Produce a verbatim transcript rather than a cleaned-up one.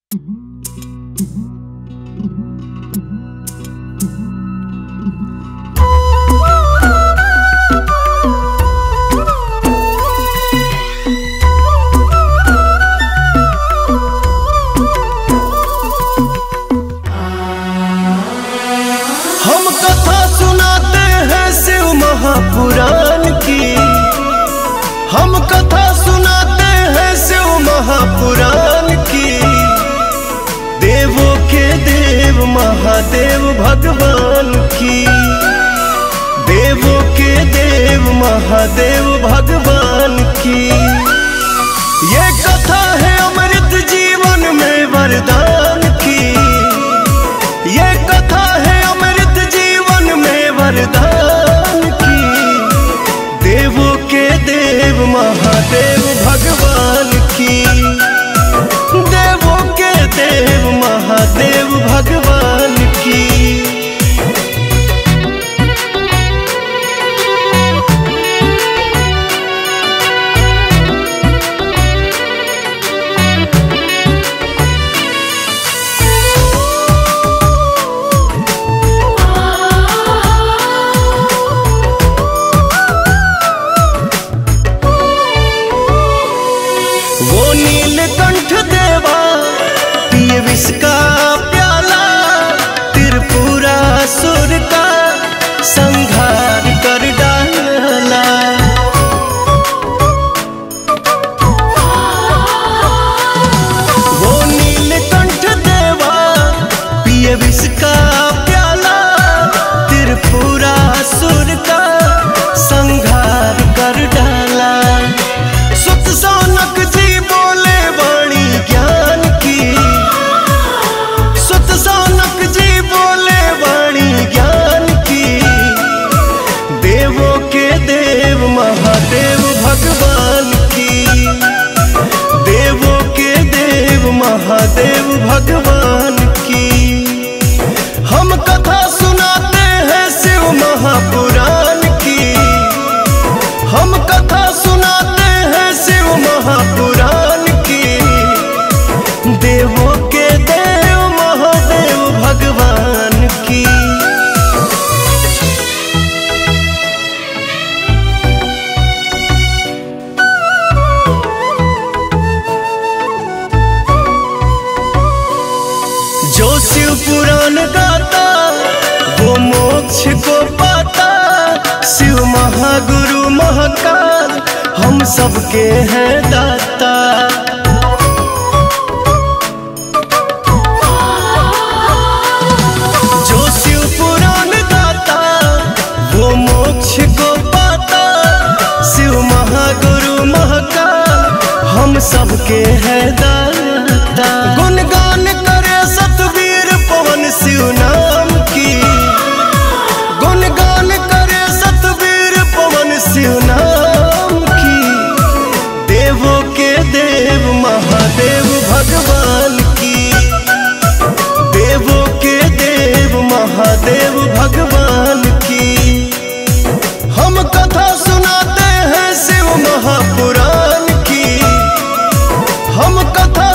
हम कथा सुनाते हैं शिव महापुराण की। हम कथा सुनाते हैं शिव महापुराण की। देवों के देव महादेव भगवान की। देवों के देव महादेव भगवान की। ये कथा है अमृत जीवन में वरदान की। ये कथा है अमृत जीवन में वरदान की। देवों के देव महादेव भगवान की। देवों के देव महादेव भगवान की। वो नीलकंठ देवा पिए विष का प्याला। त्रिपुरासुर का संहार कर डाला। वो नीलकंठ देवा पिए विष का प्याला। त्रिपुरासुर का संहार कर डाला। सुत सौनक जी बोले वाणी ज्ञान की। सुत सौनक जी बोले वाणी ज्ञान की। देवों के देव महादेव भगवान की। देवों के देव महादेव भगवान की। हम कथा सुनाते हैं शिव महापुराण की। हम कथा सुनाते हैं शिव महापुराण की। देवों के देव महादेव भगवान की। जो शिव पुराण गाता वो मोक्ष को पाता। शिव महागुरु महाकाल हम सबके हैं दाता। जो शिव पुराण गाता वो मोक्ष को पाता। शिव महागुरु महाकाल हम सबके हैं दाता। गुणगान करे सतवीर पवन शिव नाम की। गुणगान करे सतवीर पवन शिव नाम की। देवों के देव महादेव भगवान की। देवों के देव महादेव भगवान की। हम कथा सुनाते हैं शिव महापुराण की। हम कथा